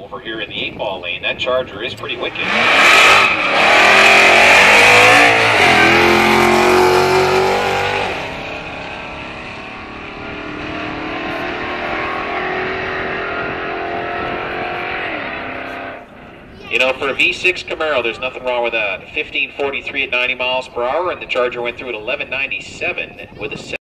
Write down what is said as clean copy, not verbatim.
over here in the 8-ball lane. That Charger is pretty wicked. You know, for a V6 Camaro, there's nothing wrong with that. 1543 at 90 miles per hour, and the Charger went through at 1197 with a